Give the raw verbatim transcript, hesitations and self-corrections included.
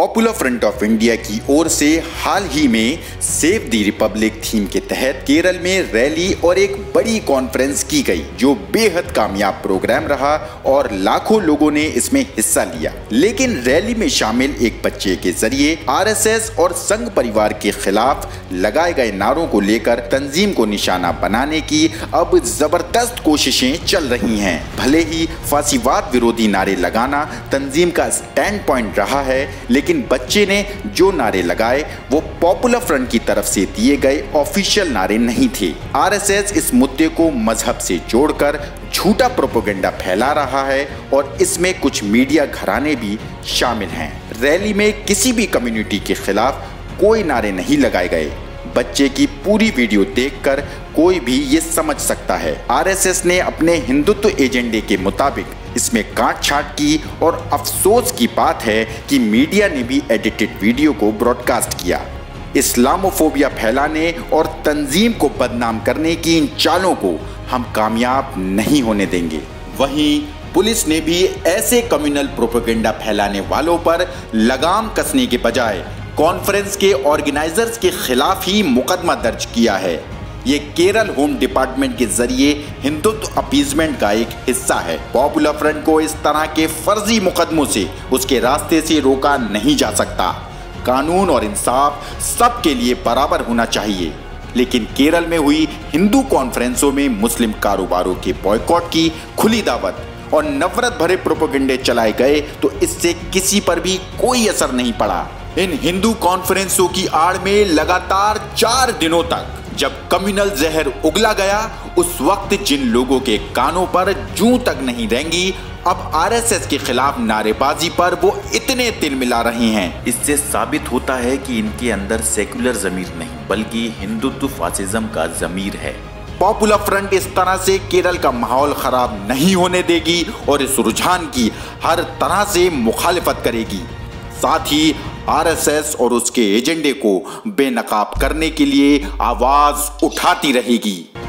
Popular front of India की ओर से हाल ही में सेव द रिपब्लिक थीम के तहत केरल में रैली और एक बड़ी कॉन्फ्रेंस की गई, जो बेहद कामयाब प्रोग्राम रहा और लाखों लोगों ने इसमें हिस्सा लिया। लेकिन रैली में शामिल एक बच्चे के जरिए आरएसएस और संघ परिवार के खिलाफ लगाए गए नारों को लेकर तंजीम को निशाना बनाने की अब जबरदस्त कोशिशें चल रही हैं। भले ही फांसीवाद विरोधी नारे लगाना तंजीम का स्टैंड पॉइंट रहा है, लेकिन बच्चे ने जो नारे लगाए वो पॉपुलर फ्रंट की तरफ से दिए गए ऑफिशियल नारे नहीं थे। आरएसएस इस मुद्दे को मजहब से जोड़कर झूठा प्रोपेगेंडा फैला रहा है और इसमें कुछ मीडिया घराने भी शामिल हैं। रैली में किसी भी कम्युनिटी के खिलाफ कोई नारे नहीं लगाए गए। बच्चे की पूरी वीडियो देखकर कोई भी ये समझ सकता है, आरएसएस ने अपने हिंदुत्व एजेंडे के मुताबिक इसमें काट छाट की और अफसोस की बात है कि मीडिया ने भी एडिटेड वीडियो को ब्रॉडकास्ट किया। इस्लामोफोबिया फैलाने और तंजीम को बदनाम करने की इन चालों को हम कामयाब नहीं होने देंगे। वहीं पुलिस ने भी ऐसे कम्युनल प्रोपेगेंडा फैलाने वालों पर लगाम कसने के बजाय कॉन्फ्रेंस के ऑर्गेनाइजर्स के खिलाफ ही मुकदमा दर्ज किया है। ये केरल होम डिपार्टमेंट के जरिए हिंदुत्व अपीजमेंट का एक हिस्सा है। पॉपुलर फ्रंट को इस तरह के फर्जी मुकदमों से उसके रास्ते से रोका नहीं जा सकता। कानून और इंसाफ सबके लिए बराबर होना चाहिए। लेकिन केरल में हुई हिंदू कॉन्फ्रेंसों में मुस्लिम कारोबारों के बॉयकॉट की खुली दावत और नफरत भरे प्रोपेगेंडे चलाए गए तो इससे किसी पर भी कोई असर नहीं पड़ा। इन हिंदू कॉन्फ्रेंसों की आड़ में लगातार चार दिनों तक जब कम्युनल जहर उगला गया, उस वक्त जिन लोगों के कानों पर जूं तक नहीं रेंगी, अब आरएसएस के खिलाफ नारेबाजी पर वो इतने तिल मिला रहे हैं। इससे साबित होता है कि इनके अंदर सेक्युलर जमीर नहीं बल्कि हिंदुत्व फासिज्म का जमीर है। पॉपुलर फ्रंट इस तरह से केरल का माहौल खराब नहीं होने देगी और इस रुझान की हर तरह से मुखालिफत करेगी। साथ ही आरएसएस और उसके एजेंडे को बेनकाब करने के लिए आवाज उठाती रहेगी।